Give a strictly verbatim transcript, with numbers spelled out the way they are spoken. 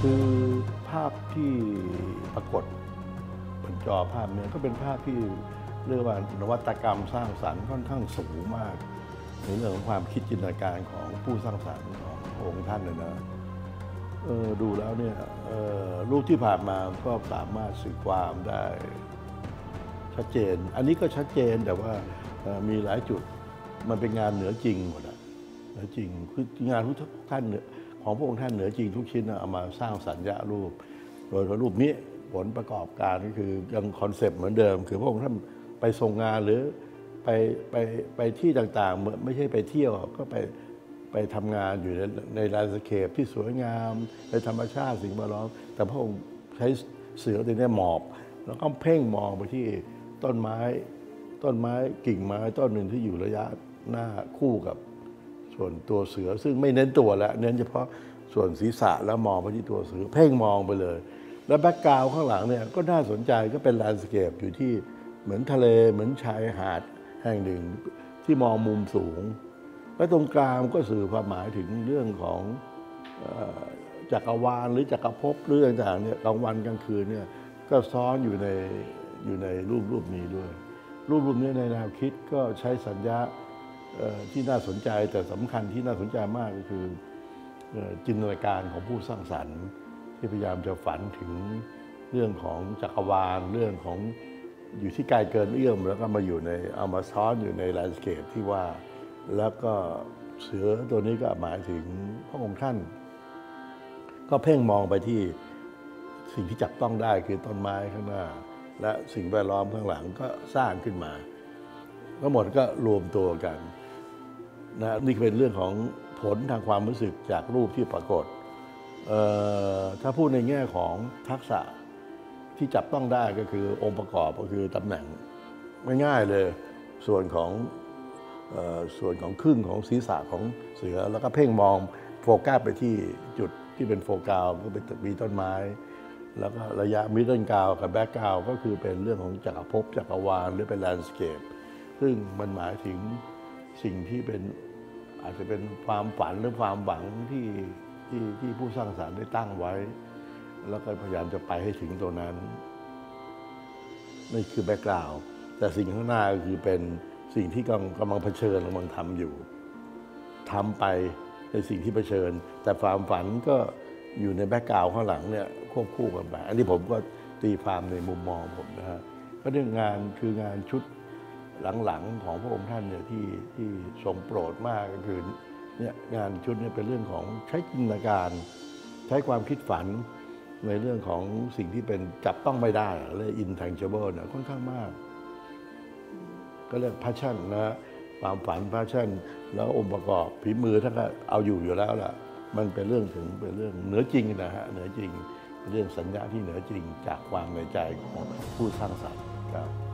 คือภาพที่ปรากฏบนจอภาพนี้ก็เป็นภาพที่เรียกว่านวัตกรรมสร้างสรรค์ค่อนข้างสูงมากในเรื่องของความคิดจินตนาการของผู้สร้างสรรค์ขององค์ท่านเลยนะเออดูแล้วเนี่ยรูปที่ผ่านมาก็สามารถสื่อความได้ชัดเจนอันนี้ก็ชัดเจนแต่ว่ามีหลายจุดมันเป็นงานเหนือจริงหมดอะเหนือจริงคืองานทุกท่านของพระองค์ท่านเหนือจริงทุกชิ้นเอามาสร้างสัญญารูปโดยรูปนี้ผลประกอบการก็คือยังคอนเซปต์เหมือนเดิมคือพระองค์ท่านไปทรงงานหรือไปไปไปที่ต่างๆไม่ใช่ไปเที่ยวก็ไปไปทำงานอยู่ในในแลนด์สเคปที่สวยงามในธรรมชาติสิ่งแวดล้อมแต่พระองค์ใช้เสือตัวนี้หมอบแล้วก็เพ่งมองไปที่ต้นไม้ต้นไม้กิ่งไม้ต้นหนึ่งที่อยู่ระยะหน้าคู่กับส่วนตัวเสือซึ่งไม่เน้นตัวแล้วเน้นเฉพาะส่วนศีรษะแล้วมองไปที่ตัวเสือเพ่งมองไปเลยแล้วแบ็กกราวด์ข้างหลังเนี่ยก็น่าสนใจก็เป็นแลนด์สเคปอยู่ที่เหมือนทะเลเหมือนชายหาดแห่งหนึ่งที่มองมุมสูงและตรงกลางก็สื่อความหมายถึงเรื่องของจักรวาลหรือจักรภพเรื่องต่างๆเนี่ยกลางวันกลางคืนเนี่ยก็ซ้อนอยู่ในอยู่ในรูปรูปนี้ด้วยรูปรูปนี้ในแนวคิดก็ใช้สัญญาที่น่าสนใจแต่สำคัญที่น่าสนใจมากก็คือจินตนาการของผู้สร้างสรรค์ที่พยายามจะฝันถึงเรื่องของจักรวาลเรื่องของอยู่ที่ไกลเกินเอื้อมแล้วก็มาอยู่ในเอามาซ้อนอยู่ในแลนด์สเคปที่ว่าแล้วก็เสือตัวนี้ก็หมายถึงพระองค์ท่านก็เพ่งมองไปที่สิ่งที่จับต้องได้คือต้นไม้ข้างหน้าและสิ่งแวดล้อมข้างหลังก็สร้างขึ้นมาทั้งหมดก็รวมตัวกันนะนี่เป็นเรื่องของผลทางความรู้สึกจากรูปที่ปรากฏถ้าพูดในแง่ของทักษะที่จับต้องได้ก็คือองค์ประกอบก็คือตำแหน่งง่ายๆเลยส่วนของส่วนของครึ่งของศีรษะของเสือแล้วก็เพ่งมองโฟกัสไปที่จุดที่เป็นโฟกัสก็เป็นมีต้นไม้แล้วก็ระยะมิดเดิลกราวกับแบ็กกราวก็คือเป็นเรื่องของจักรภพจักรวาลหรือเป็นแลนด์สเคปซึ่งมันหมายถึงสิ่งที่เป็นอาจจะเป็นความฝันหรือความหวังที่ที่ที่ผู้สร้างสรรค์ได้ตั้งไว้แล้วก็พยายามจะไปให้ถึงตัวนั้นนี่คือแบ็กกราวด์แต่สิ่งข้างหน้าก็คือเป็นสิ่งที่กำลังกำลังเผชิญกำลังทำอยู่ทำไปในสิ่งที่เผชิญแต่ความฝันก็อยู่ในแบ็กกราวด์ข้างหลังเนี่ยควบคู่กันไปอันนี้ผมก็ตีความในมุมมองผมนะฮะก็เรื่องงานคืองานชุดหลังๆของพระองค์ท่านเนี่ยที่ที่ทรงโปรดมากก็คือเนี่ยงานชุดนี้เป็นเรื่องของใช้จินตนาการใช้ความคิดฝันในเรื่องของสิ่งที่เป็นจับต้องไม่ได้เรียก intangible เนี่ยค่อนข้างมากก็เรียก passion นะความฝัน passion แล้วองค์ประกอบฝีมือท่านก็เอาอยู่อยู่แล้วล่ะมันเป็นเรื่องถึงเป็นเรื่องเหนือจริงนะฮะเหนือจริงเรื่องสัญญาที่เหนือจริงจากความในใจของผู้สร้างสรรค์ครับ